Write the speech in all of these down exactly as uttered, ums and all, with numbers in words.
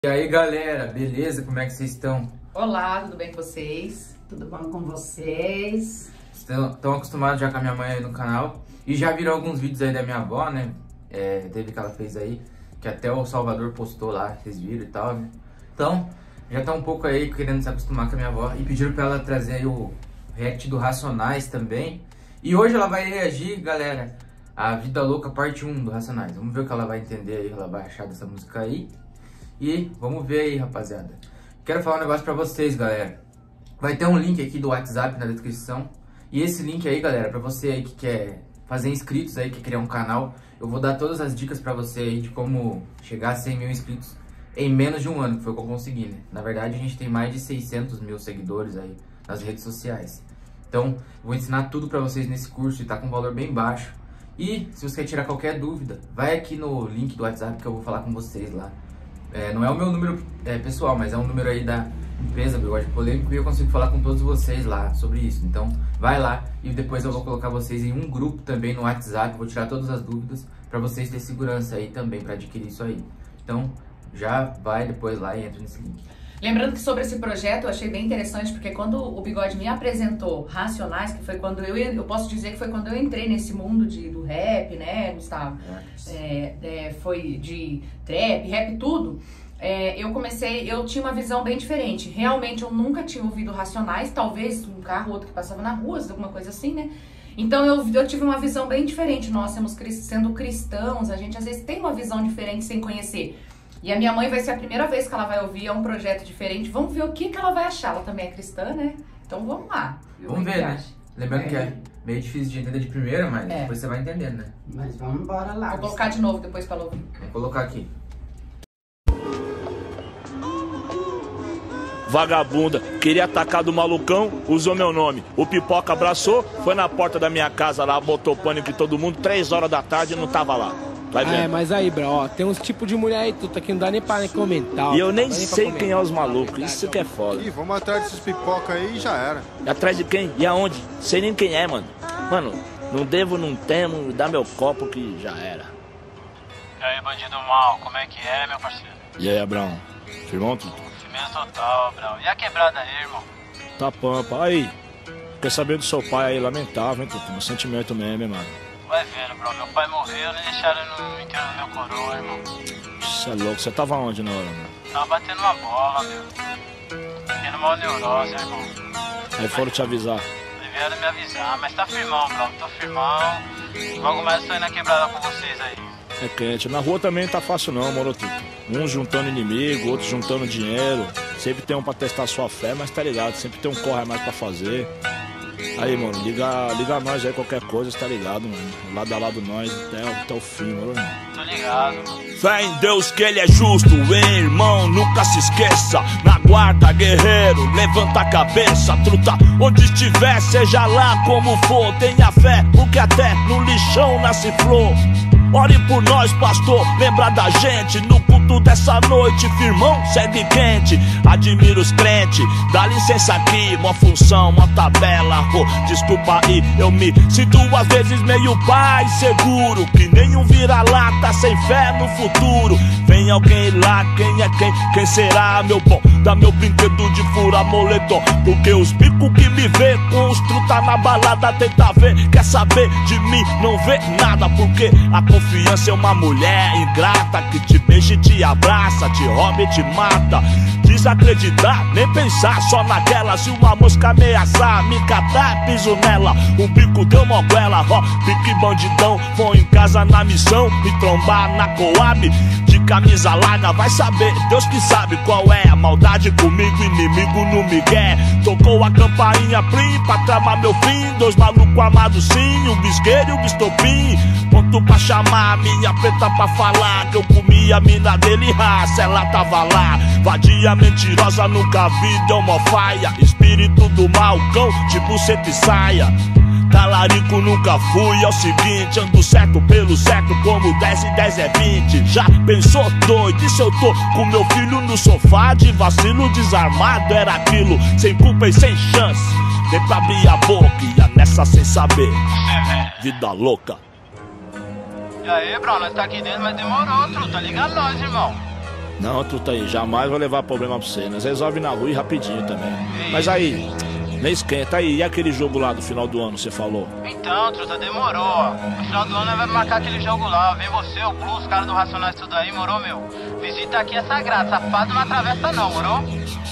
E aí galera, beleza? Como é que vocês estão? Olá, tudo bem com vocês? Tudo bom com vocês? Estão, estão acostumados já com a minha mãe aí no canal e já viram alguns vídeos aí da minha avó, né? É, teve que ela fez aí, que até o Salvador postou lá, vocês viram e tal, né? Então, já tá um pouco aí querendo se acostumar com a minha avó e pediram pra ela trazer aí o react do Racionais também. E hoje ela vai reagir, galera, a Vida Louca parte um do Racionais. Vamos ver o que ela vai entender aí, o que ela vai achar dessa música aí. E vamos ver aí, rapaziada. Quero falar um negócio pra vocês, galera. Vai ter um link aqui do WhatsApp na descrição. E esse link aí, galera, pra você aí que quer fazer inscritos aí, quer criar um canal, eu vou dar todas as dicas pra você aí de como chegar a cem mil inscritos em menos de um ano, que foi o que eu consegui, né? Na verdade, a gente tem mais de seiscentos mil seguidores aí nas redes sociais. Então, vou ensinar tudo pra vocês nesse curso e tá com um valor bem baixo. E se você quer tirar qualquer dúvida, vai aqui no link do WhatsApp que eu vou falar com vocês lá. É, não é o meu número é, pessoal, mas é um número aí da empresa Bigode Polêmico e eu consigo falar com todos vocês lá sobre isso. Então vai lá e depois eu vou colocar vocês em um grupo também no WhatsApp, vou tirar todas as dúvidas para vocês terem segurança aí também para adquirir isso aí. Então já vai depois lá e entra nesse link. Lembrando que sobre esse projeto eu achei bem interessante, porque quando o Bigode me apresentou Racionais, que foi quando eu, eu posso dizer que foi quando eu entrei nesse mundo de, do rap, né, Gustavo? É, é, foi de trap, rap, tudo. É, eu comecei, eu tinha uma visão bem diferente. Realmente eu nunca tinha ouvido Racionais, talvez um carro, outro que passava na rua, alguma coisa assim, né? Então eu, eu tive uma visão bem diferente. Nós temos, sendo cristãos, a gente às vezes tem uma visão diferente sem conhecer. E a minha mãe vai ser a primeira vez que ela vai ouvir, é um projeto diferente. Vamos ver o que, que ela vai achar. Ela também é cristã, né? Então vamos lá. Vamos ver, né? Lembrando é. que é meio difícil de entender de primeira, mas é. depois você vai entendendo, né? Mas vamos embora lá. Vou colocar de novo depois pra ela ouvir. Vou colocar aqui. Vagabunda, queria atacar do malucão, usou meu nome. O Pipoca abraçou, foi na porta da minha casa lá, botou pânico em todo mundo, três horas da tarde e não tava lá. Vai é, mas aí, bro, ó, tem uns tipos de mulher aí, tudo aqui, não dá nem pra nem comentar. E eu nem sei quem é os malucos, isso que é foda. Ih, vamos atrás desses pipoca aí e já era. E atrás de quem? E aonde? Sei nem quem é, mano. Mano, não devo, não temo, dá meu copo que já era. E aí, bandido mal, como é que é, meu parceiro? E aí, Abrão? Firmão, tudo? Firmeza total, Abrão. E a quebrada aí, irmão? Tá pampa. Aí, quer saber do seu pai aí, lamentável, hein, Tuto? Meu sentimento mesmo, hein, mano. Vai vendo, bro. Meu pai morreu, nem deixaram no enterro do meu coroa, irmão. Você é louco. Você tava onde na hora, mano? Tava batendo uma bola, meu. Tendo uma neurose, irmão. Aí foram te avisar. Vieram me avisar, mas tá firmão, bro. Tô firmão. Logo mais eu tô indo na quebrada com vocês aí. É quente. Na rua também não tá fácil não, moro, Tuto. Uns juntando inimigo, outros juntando dinheiro. Sempre tem um pra testar sua fé, mas tá ligado. Sempre tem um corre a mais pra fazer. Aí, mano, liga, liga a nós aí, qualquer coisa, tá ligado, mano? Lado a lado nós, até, até o fim, mano. Tô ligado, mano. Fé em Deus que ele é justo, hein, irmão, nunca se esqueça. Na guarda, guerreiro, levanta a cabeça, truta. Onde estiver, seja lá como for, tenha fé, porque até no lixão nasce flor. Ore por nós, pastor, lembra da gente. No culto dessa noite, firmão, segue quente. Admiro os crentes, dá licença aqui. Uma função, uma tabela, oh, desculpa aí. Eu me sinto às vezes meio pai seguro, que nenhum vira-lata sem fé no futuro. Vem alguém lá, quem é quem? Quem será, meu bom? Dá meu brinquedo de fura moletom. Porque os bicos que me vê com os truta na balada tenta ver, quer saber de mim, não vê nada. Porque a confiança é uma mulher ingrata que te beija e te abraça, te rouba e te mata. Desacreditar, nem pensar só naquela. Se uma mosca ameaçar, me catar, piso nela. Um bico deu moguela, ó, pique bandidão. Vou em casa na missão, me trombar na Coab. De camisa larga, vai saber, Deus que sabe qual é a maldade comigo, inimigo no migué. Tocou a campainha plim pra tramar meu fim. Dois malucos armados sim, um bisgueiro e um bistopim. Ponto pra chamar a minha preta pra falar que eu comi a mina dele, raça, ela tava lá. Vadia mentirosa, nunca vi de homofaia. Espírito do mal, cão, de buceta e saia. Talarico nunca fui, é o seguinte, ando certo pelo certo, como dez e dez é vinte. Já pensou doido, e se eu tô com meu filho no sofá de vacilo desarmado? Era aquilo, sem culpa e sem chance. Nem pra abrir a boca, ia nessa sem saber. Vida louca. E aí, bro, nós tá aqui dentro, mas demorou, truta, liga nós, irmão. Não, truta aí, jamais vou levar problema pra você. Nós resolve na rua e rapidinho também. Mas aí, nem esquenta aí. E aquele jogo lá do final do ano, você falou? Então, truta, demorou, ó. No final do ano nós vamos marcar aquele jogo lá. Vem você, o Blue, os caras do Racionais, tudo aí, morou, meu? Visita aqui é sagrado, safado não atravessa não, morou?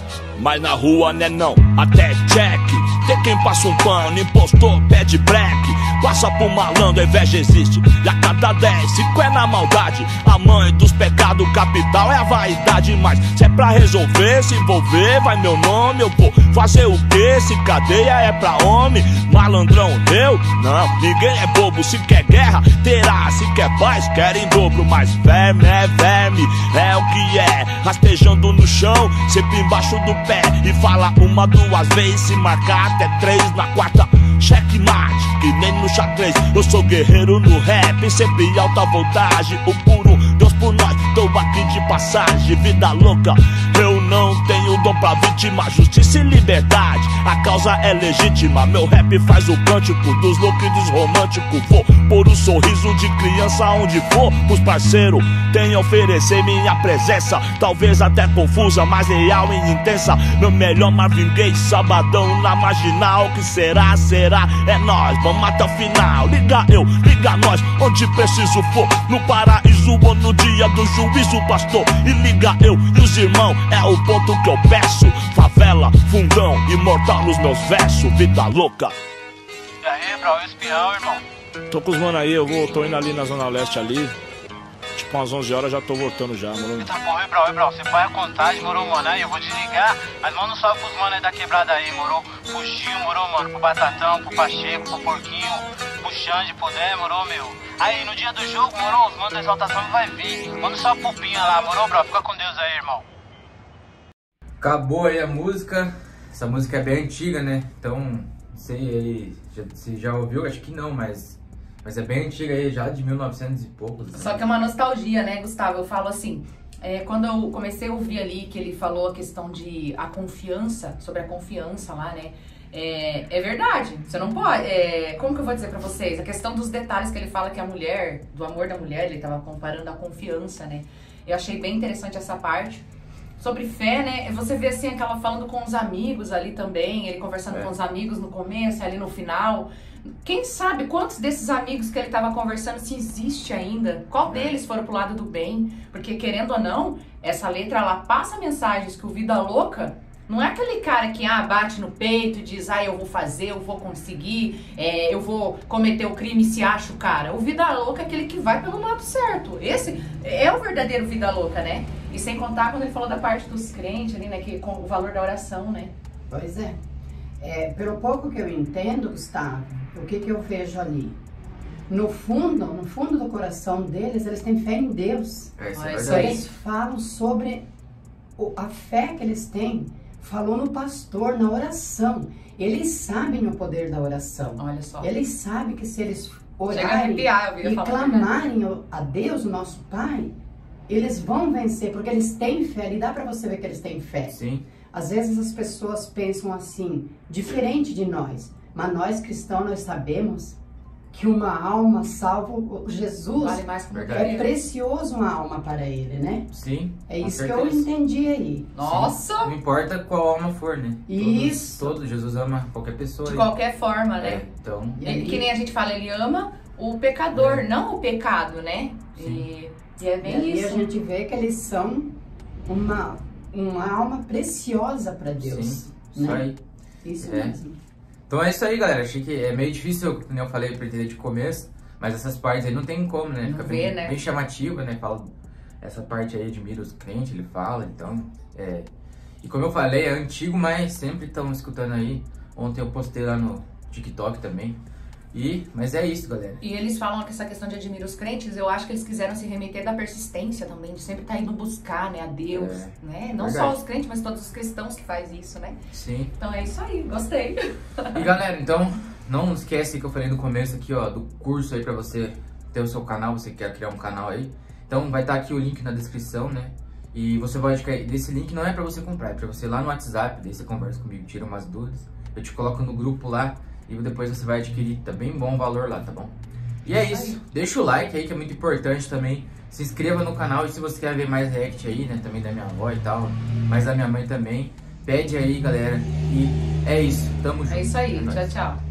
Mas na rua, né não, até check. Tem quem passa um pano, impostor, pede black. Passa por malandro, a inveja existe. E a cada dez, cinco é na maldade. A mãe dos pecados capital é a vaidade. Mas se é pra resolver, se envolver, vai meu nome. Eu vou fazer o quê? Se cadeia é pra homem. Malandrão, eu? Não, ninguém é bobo. Se quer guerra, terá. Se quer paz, quer em dobro. Mas verme é verme, é o que é. Rastejando no chão, sempre embaixo do pé. E fala uma, duas vezes, se marcar até três. Na quarta, checkmate, que nem no xadrez. Eu sou guerreiro no rap, sempre alta voltagem. O puro Deus por nós, tô aqui de passagem. Vida louca, eu não tenho dom pra vítima. Justiça e liberdade, a causa é legítima. Meu rap faz o cântico dos loucos e dos românticos. Vou pôr o sorriso de criança onde for. Os parceiros têm a oferecer minha presença. Talvez até confusa, mas real e intensa. Meu melhor Marvin Gaye, sabadão na marginal. Que será, será, é nós, vamos até o final. Liga eu, liga nós, onde preciso for. No paraíso ou no dia do juízo, pastor. E liga eu e os irmãos, é o ponto que eu peço. Favela, fundão, imortal nos meus versos. Vida louca. E aí, bro, e o espião, irmão? Tô com os mano aí, eu vou, tô indo ali na Zona Leste ali. Tipo umas onze horas já tô voltando já, mano. Tá bom, e bro, e bro, você põe a contagem, morou, mano? Aí eu vou desligar, mas manda um salve pros mano aí da quebrada aí, morou? Pro Gil, morou, mano? Pro Batatão, pro Pacheco, pro Porquinho, pro Xande, pro Dé, morou, meu? Aí no dia do jogo, morou, os manos da exaltação vai vir. Manda um salve pro Pinha lá, morou, bro? Fica com Deus aí, irmão. Acabou aí a música. Essa música é bem antiga, né? Então, não sei aí, já, se já ouviu? Acho que não, mas... Mas é bem antiga aí, já de mil e novecentos e poucos. Só que é uma nostalgia, né, Gustavo? Eu falo assim, é, quando eu comecei a ouvir ali que ele falou a questão de a confiança, sobre a confiança lá, né? É, é verdade, você não pode... É, como que eu vou dizer pra vocês? A questão dos detalhes que ele fala que a mulher, do amor da mulher, ele tava comparando a confiança, né? Eu achei bem interessante essa parte. Sobre fé, né? Você vê assim, aquela falando com os amigos ali também, ele conversando é. com os amigos no começo, ali no final. Quem sabe quantos desses amigos que ele estava conversando se existe ainda? Qual deles foram pro lado do bem? Porque querendo ou não, essa letra ela passa mensagens que o Vida Louca não é aquele cara que ah, bate no peito e diz, ah, eu vou fazer, eu vou conseguir, é, eu vou cometer o crime e se acha o cara. O Vida Louca é aquele que vai pelo lado certo. Esse é o verdadeiro Vida Louca, né? E sem contar quando ele falou da parte dos crentes ali, né? Que, com o valor da oração, né? Pois é. É, pelo pouco que eu entendo, Gustavo, o que que eu vejo ali? No fundo, no fundo do coração deles, eles têm fé em Deus. É, isso é Eles verdade. falam sobre o, a fé que eles têm. Falou no pastor, na oração. Eles sabem o poder da oração. Olha só. Eles sabem que se eles orarem arrepiar, eu e falar, clamarem a Deus, o nosso Pai, eles vão vencer, porque eles têm fé. E dá pra você ver que eles têm fé. Sim. Às vezes as pessoas pensam assim, diferente de nós. Mas nós cristãos, nós sabemos que uma alma salva, Jesus Vale mais que uma é vida. precioso uma alma para ele, né? Sim. É com isso que certeza. eu entendi aí. Nossa! Sim. Não importa qual alma for, né? Isso. Todos, todos, Jesus ama qualquer pessoa. De aí. qualquer forma, né? É, então... E E, aí- que nem a gente fala, ele ama o pecador, É. não o pecado, né? E, e é E bem aí isso. a gente vê que eles são uma, uma alma preciosa para Deus. Sim, isso né? aí. Isso É. mesmo. Então é isso aí, galera. Achei que é meio difícil, como eu falei, pra entender de começo. Mas essas partes aí não tem como, né? Não Fica vê, bem, né? bem chamativa, né? Fala essa parte aí, admira os crentes, ele fala, então... É... E como eu falei, é antigo, mas sempre estão escutando aí. Ontem eu postei lá no TikTok também. E... Mas é isso, galera. E eles falam que essa questão de admirar os crentes, eu acho que eles quiseram se remeter da persistência também, de sempre estar indo buscar, né, a Deus, É, né? Não verdade. só os crentes, mas todos os cristãos que fazem isso, né? Sim. Então é isso aí, gostei. E galera, então, não esquece que eu falei no começo aqui, ó, do curso aí pra você ter o seu canal, você quer criar um canal aí. Então vai estar aqui o link na descrição, né? E você pode cair, desse link não é pra você comprar, é pra você ir lá no WhatsApp, daí você conversa comigo, tira umas dúvidas. Eu te coloco no grupo lá e depois você vai adquirir, tá bem bom o valor lá, tá bom? E é isso, deixa o like aí que é muito importante também Se inscreva no canal e se você quer ver mais react aí, né? Também da minha avó e tal, mas da minha mãe também. Pede aí, galera. E é isso. Tamo junto. É isso aí. É nóis. Tchau, tchau.